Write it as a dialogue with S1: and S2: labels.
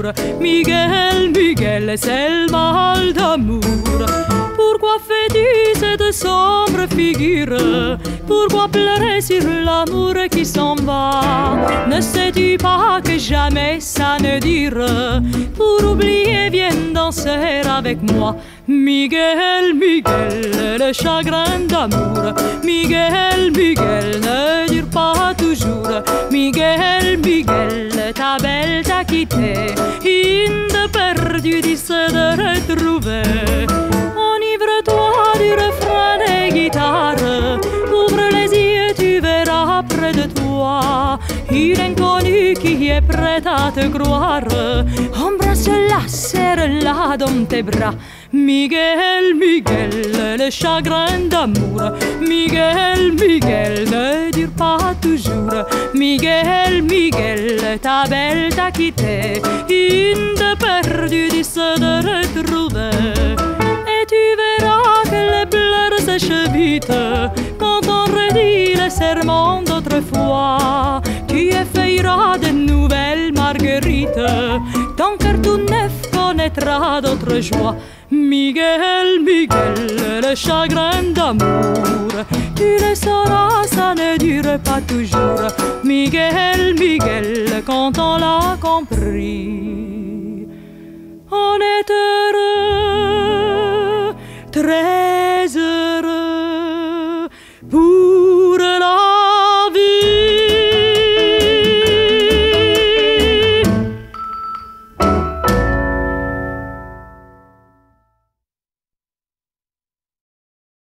S1: Miguel, Miguel, c'est le mal d'amour. Pourquoi fais-tu cette sombre figure? Pourquoi pleurer sur l'amour qui s'en va? Ne sais-tu pas que jamais ça ne dure? Pour oublier, viens danser avec moi. Miguel, Miguel, le chagrin d'amour. Miguel, Miguel, ne dure pas toujours. Miguel, Miguel, ta belle t'a quitté. Une de perdu, dix de retrouver. Enivre-toi du refrain des guitares. Ouvre les yeux, tu verras près de toi une inconnue qui est prête à te croire. Embrasse-la, serre-la dans tes bras. Miguel, Miguel, le chagrin d'amour. Miguel, Miguel, ne dure pas toujours. Miguel, Miguel, ta belle t'a quitté. Une de perdue, dix de retrouver. Et tu verras que les pleurs sèchent vite quand on redit le serment d'autrefois. Tu effeuilleras de nouvelles marguerites. Ton cœur tout neuf connaîtra d'autres joies. Miguel, Miguel, le chagrin d'amour. Tu le sauras, ça ne dure pas toujours. Miguel, Miguel, quand on l'a compris, on est heureux, très